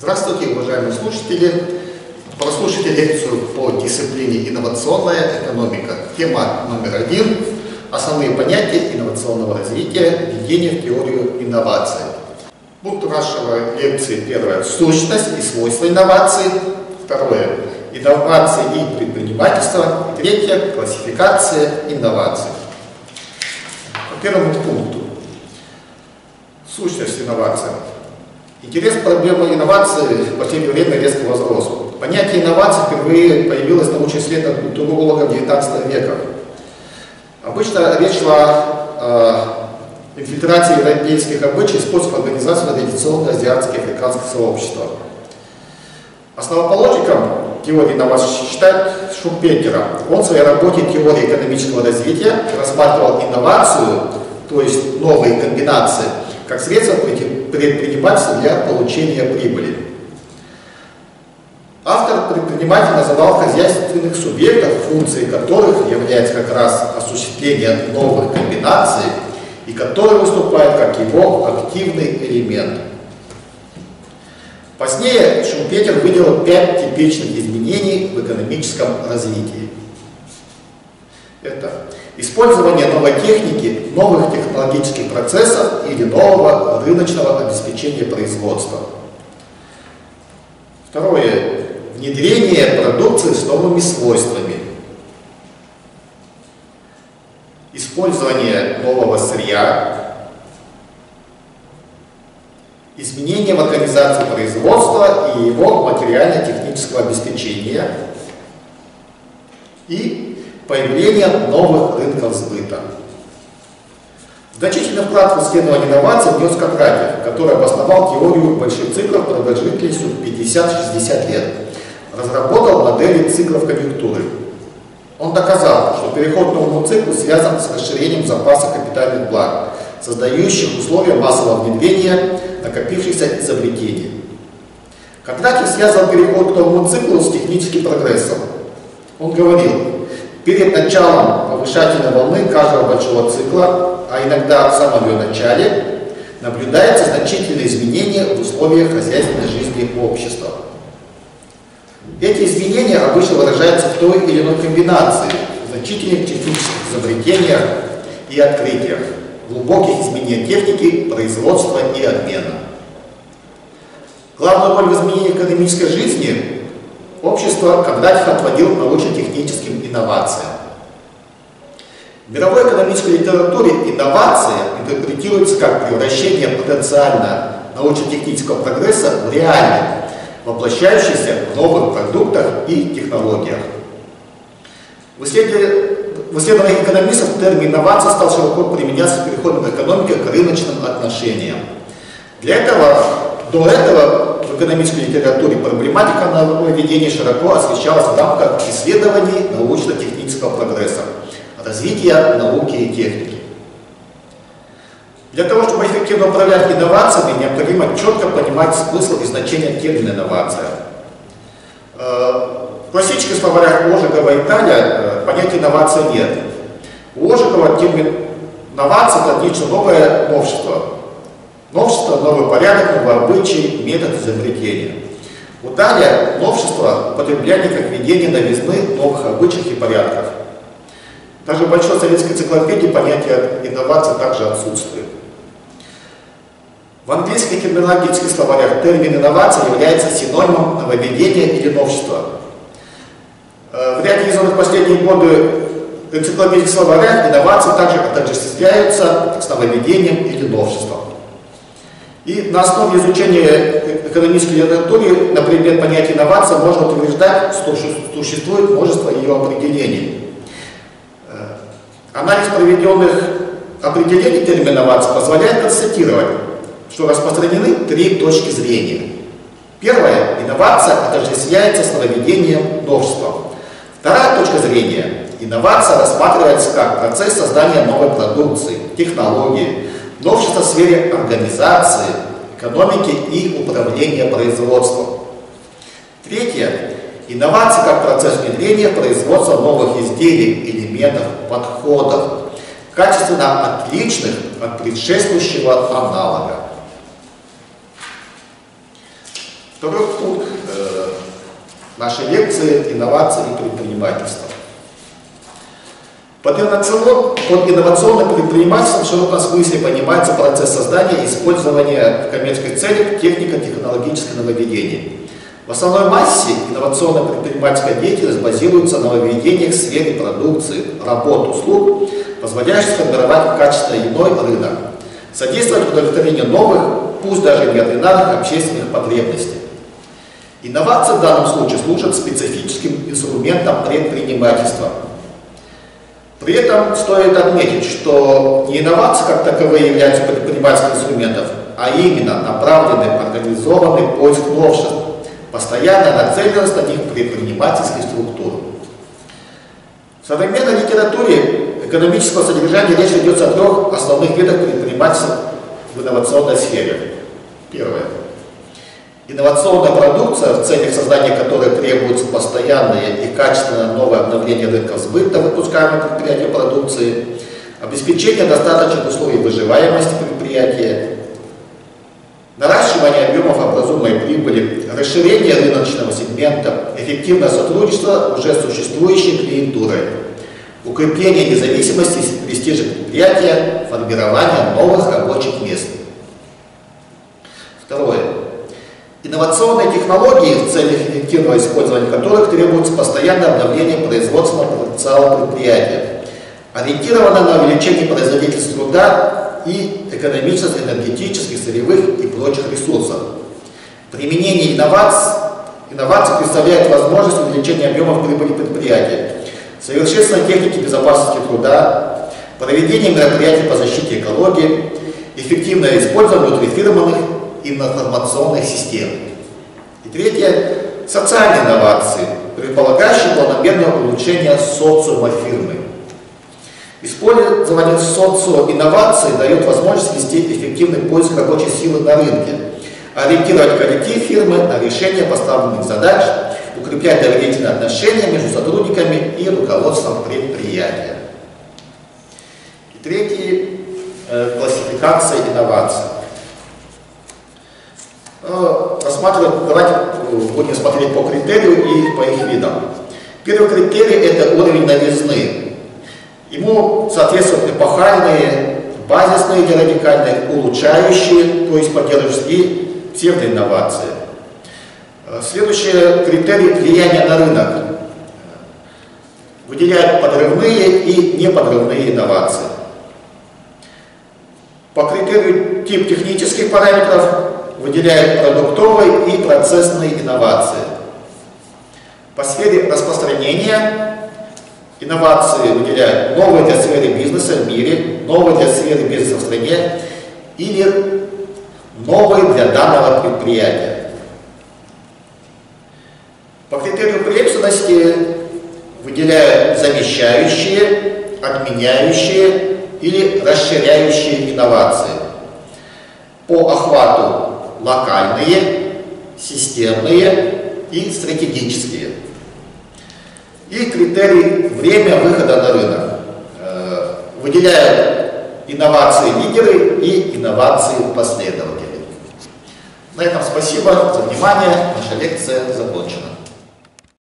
Здравствуйте, уважаемые слушатели! Прослушайте лекцию по дисциплине «Инновационная экономика». Тема номер 1. Основные понятия инновационного развития, введение в теорию инноваций. Пункт нашей лекции: первое — сущность и свойства инноваций. Второе — инновации и предпринимательство. И третье — классификация инноваций. По первому пункту. Сущность инноваций. Интерес к проблеме инноваций в последнее время резко возрос. Понятие инноваций впервые появилось в научно-исследовательских культурологов XIX века. Обычно речь шла о инфильтрации европейских обычаев и способов организации традиционных азиатских и африканских сообществ. Основоположником теории инноваций считают Шумпетера. Он в своей работе «Теория экономического развития» рассматривал инновацию, то есть новые комбинации, как средство предпринимательства для получения прибыли. Автор предпринимателя называл хозяйственных субъектов, функцией которых является как раз осуществление новых комбинаций и которые выступают как его активный элемент. Позднее Шумпетер выделил 5 типичных изменений в экономическом развитии. Это использование новой техники, новых технологических процессов или нового рыночного обеспечения производства. Второе. Внедрение продукции с новыми свойствами. Использование нового сырья. Изменение в организации производства и его материально-технического обеспечения. И появление новых рынков сбыта. Значительный вклад в исследование инноваций внес Кондратьев, который обосновал теорию больших циклов продолжительностью 50-60 лет. Разработал модели циклов конъюнктуры. Он доказал, что переход к новому циклу связан с расширением запаса капитальных благ, создающих условия массового внедрения накопившихся изобретений. Кондратьев связал переход к новому циклу с техническим прогрессом. Он говорил: перед началом повышательной волны каждого большого цикла, а иногда в самом ее начале, наблюдаются значительные изменения в условиях хозяйственной жизни общества. Эти изменения обычно выражаются в той или иной комбинации, значительных технических изобретениях и открытиях, глубоких изменениях техники, производства и обмена. Главную роль в изменении экономической жизни общество Кондратьев отводил научно-техническим инновациям. В мировой экономической литературе инновация интерпретируется как превращение потенциально научно-технического прогресса в реальный, воплощающийся в новых продуктах и технологиях. В исследованиях экономистов термин инновация стал широко применяться с переходом экономики к рыночным отношениям. До этого в экономической литературе проблематика нововведения широко освещалась в рамках исследований научно-технического прогресса, развития науки и техники. Для того, чтобы эффективно управлять инновациями, необходимо четко понимать смысл и значение термина «инновация». В классических словарях Ожегова и Таля понятия инновации нет. У Ожегова термин «инновация» — это нечто новое, новшество. Новшество, новый порядок, новый обычай, метод изобретения. У Таля новшество — употребление как введение новизны, новых обычаев и порядков. Даже в большой советской энциклопедии понятие инновации также отсутствует. В английских терминологических словарях термин инновация является синонимом нововведения или новшества. В ряде изданных в последние годы энциклопедических словарях инновации также отождествляются с нововведением или новшеством. И на основе изучения экономической литературы на предмет понятия инновация можно утверждать, что существует множество ее определений. Анализ проведенных определений термина инновации позволяет констатировать, что распространены 3 точки зрения. Первая — инновация отождествляется с нововведением, новшеством. Вторая точка зрения — инновация рассматривается как процесс создания новой продукции, технологии, новшества в сфере организации, экономики и управления производством. Третье — инновация как процесс внедрения производства новых изделий, элементов, подходов, качественно отличных от предшествующего аналога. Второй пункт нашей лекции – инновации и предпринимательство. Под инновационным предпринимательством в широком смысле понимается процесс создания и использования в коммерческих целях технико-технологических нововведений. В основной массе инновационная предпринимательская деятельность базируется на нововведениях в сфере продукции, работ, услуг, позволяющих сформировать качественно иной рынок, содействовать удовлетворению новых, пусть даже неординарных общественных потребностей. Инновации в данном случае служат специфическим инструментом предпринимательства. При этом стоит отметить, что не инновации как таковые являются предпринимательским инструментом, а именно направленный, организованный поиск новшеств, постоянная нацеленность на них предпринимательской структуры. В современной литературе экономического содержания речь ведется о трех основных видах предпринимательства в инновационной сфере. Первое. Инновационная продукция, в целях создания которой требуются постоянные и качественное новое обновление рынков сбыта выпускаемой предприятия продукции, обеспечение достаточных условий выживаемости предприятия, наращивание объемов образуемой прибыли, расширение рыночного сегмента, эффективное сотрудничество уже существующей клиентурой, укрепление независимости и престижа предприятия, формирование новых рабочих мест. Второе. Инновационные технологии, в целях эффективного использования которых требуется постоянное обновление производственного потенциала предприятия, ориентировано на увеличение производительности труда и экономичность энергетических, сырьевых и прочих ресурсов. Применение инноваций представляет возможность увеличения объемов прибыли предприятия, совершенствование техники безопасности труда, проведение мероприятий по защите экологии, эффективное использование внутрифирменных информационных систем. И третье – социальные инновации, предполагающие планомерное улучшение социума фирмы. Использование социоинноваций дает возможность вести эффективный поиск рабочей силы на рынке, ориентировать коллектив фирмы на решение поставленных задач, укреплять доверительные отношения между сотрудниками и руководством предприятия. И третье – классификация инноваций. Давайте будем смотреть по критерию и по их видам. Первый критерий – это уровень новизны. Ему соответствуют эпохальные, базисные или радикальные, улучшающие, то есть поддерживающие, и псевдоинновации. Следующий критерий – влияние на рынок. Выделяют подрывные и неподрывные инновации. По критерию тип технических параметров выделяют продуктовые и процессные инновации. По сфере распространения инновации выделяют новые для сферы бизнеса в мире, новые для сферы бизнеса в стране или новые для данного предприятия. По критерию преемственности выделяют замещающие, отменяющие или расширяющие инновации. По охвату локальные, системные и стратегические. И критерий время выхода на рынок. Выделяют инновации-лидеры и инновации-последователи. На этом спасибо за внимание. Наша лекция закончена.